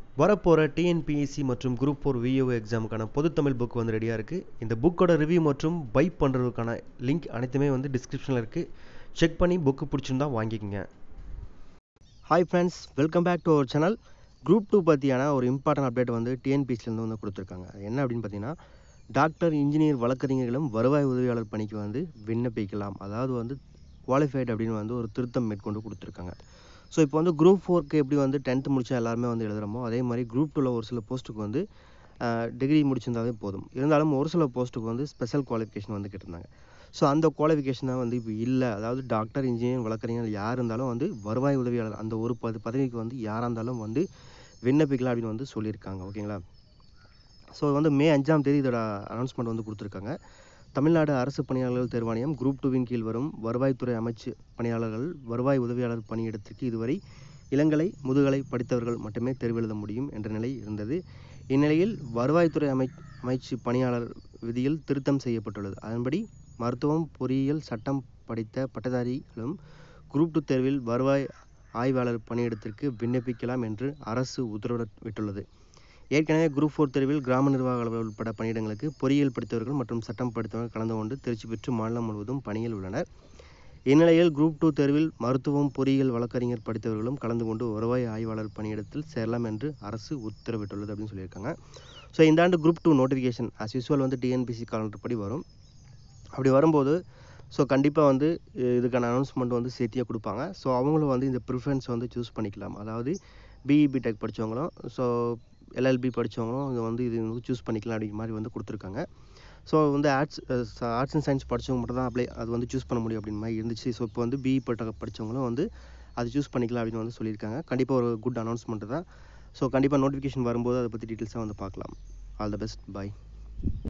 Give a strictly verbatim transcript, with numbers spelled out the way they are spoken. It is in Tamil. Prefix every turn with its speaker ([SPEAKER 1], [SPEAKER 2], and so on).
[SPEAKER 1] வரப்போகிற டிஎன்பிஎஸ்சி மற்றும் குரூப் ஃபோர் விஓ எக்ஸாமுக்கான பொதுத்தமிழ் புக் வந்து ரெடியாக இருக்குது. இந்த புக்கோட ரிவ்யூ மற்றும் பை பண்ணுறதுக்கான லிங்க் அனைத்துமே வந்து டிஸ்கிரிப்ஷனில் இருக்குது. செக் பண்ணி புக்கு பிடிச்சிருந்தா வாங்கிக்கோங்க. Hi friends, welcome back to our channel. Group two பற்றியான ஒரு இம்பார்ட்டன்ட் அப்டேட் வந்து டிஎன்பிஎஸ்சிலேருந்து வந்து கொடுத்துருக்காங்க. என்ன அப்படின்னு பார்த்தீங்கன்னா, டாக்டர், இன்ஜினியர், வழக்கறிஞர்களும் வருவாய் உதவியாளர் பணிக்கு வந்து விண்ணப்பிக்கலாம். அதாவது வந்து குவாலிஃபைட் அப்படின்னு வந்து ஒரு திருத்தம் மேற்கொண்டு கொடுத்துருக்காங்க. ஸோ இப்போ வந்து குரூப் ஃபோருக்கு எப்படி வந்து டென்த்து முடித்தா எல்லாருமே வந்து எழுதுகிறோமோ, அதே மாதிரி குரூப் டூவில் ஒரு சில போஸ்ட்டுக்கு வந்து டிகிரி முடிச்சிருந்தாவே போதும். இருந்தாலும் ஒரு சில போஸ்ட்டுக்கு வந்து ஸ்பெஷல் குவாலிஃபிகேஷன் வந்து கேட்டிருந்தாங்க. ஸோ அந்த குவாலிஃபிகேஷன் தான் வந்து இப்போ இல்லை. அதாவது டாக்டர், இன்ஜினியர், வழக்கறிஞர் யார் இருந்தாலும் வந்து வருவாய் உதவியாளர் அந்த ஒரு பது பதவிக்கு வந்து யாராக இருந்தாலும் வந்து விண்ணப்பிக்கலாம் அப்படின்னு வந்து சொல்லியிருக்காங்க. ஓகேங்களா? ஸோ வந்து மே அஞ்சாம் தேதி இதோட அனௌன்ஸ்மெண்ட் வந்து கொடுத்துருக்காங்க. தமிழ்நாடு அரசு பணியாளர்கள் தேர்வாணையம் குரூப் டூவின் கீழ் வரும் வருவாய்த்துறை அமைச்சு பணியாளர்கள் வருவாய் உதவியாளர் பணியிடத்திற்கு இதுவரை இளங்கலை, முதுகலை படித்தவர்கள் மட்டுமே தேர்வு எழுத முடியும் என்ற நிலை இருந்தது. இந்நிலையில் வருவாய்த்துறை அமை அமைச்சு பணியாளர் விதியில் திருத்தம் செய்யப்பட்டுள்ளது. அதன்படி மருத்துவம், பொறியியல், சட்டம் படித்த பட்டதாரிகளும் குரூப் டூ தேர்வில் வருவாய் ஆய்வாளர் பணியிடத்திற்கு விண்ணப்பிக்கலாம் என்று அரசு உத்தரவிட்டுள்ளது. ஏற்கனவே குரூப் ஃபோர் தேர்வில் கிராம நிர்வாக அலுவலர் உட்பட பணியிடங்களுக்கு பொறியியல் படித்தவர்கள் மற்றும் சட்டம் படித்தவர்கள் கலந்து கொண்டு தேர்ச்சி பெற்று மாநிலம் முழுவதும் பணியில் உள்ளனர். இந்நிலையில் குரூப் டூ தேர்வில் மருத்துவம், பொறியியல், வழக்கறிஞர் படித்தவர்களும் கலந்து கொண்டு வருவாய் ஆய்வாளர் பணியிடத்தில் சேரலாம் என்று அரசு உத்தரவிட்டுள்ளது அப்படின்னு சொல்லியிருக்காங்க. ஸோ இந்த ஆண்டு group two notification as usual வந்து டிஎன்பிஎஸ்சி காலண்டர் படி வரும். அப்படி வரும்போது ஸோ கண்டிப்பாக வந்து இதுக்கான அனௌன்ஸ்மெண்ட் வந்து சேர்த்தியாக கொடுப்பாங்க. ஸோ அவங்களும் வந்து இந்த ப்ரிஃபரன்ஸ் வந்து சூஸ் பண்ணிக்கலாம். அதாவது பிஇ பிடெக் படித்தவங்களும் ஸோ எல்எல்பி படித்தவங்களும் இங்கே வந்து இது வந்து சூஸ் பண்ணிக்கலாம் அப்படிங்கிற மாதிரி வந்து கொடுத்துருக்காங்க. ஸோ வந்து ஆர்ட்ஸ் ஆர்ட்ஸ் அண்ட் சயின்ஸ் படித்தவங்க மட்டும் தான் அப்ளை அது வந்து சூஸ் பண்ண முடியும் அப்படின்னு மாதிரி இருந்துச்சு. ஸோ இப்போ வந்து பிஇ பட்ட படித்தவங்களும் வந்து அது சூஸ் பண்ணிக்கலாம் அப்படின்னு வந்து சொல்லியிருக்காங்க. கண்டிப்பாக ஒரு குட் அனௌன்ஸ்மெண்ட் தான். ஸோ கண்டிப்பாக நோட்டிஃபிகேஷன் வரும்போது அதை பற்றி டீட்டெயில்ஸாக வந்து பார்க்கலாம். All the best, by.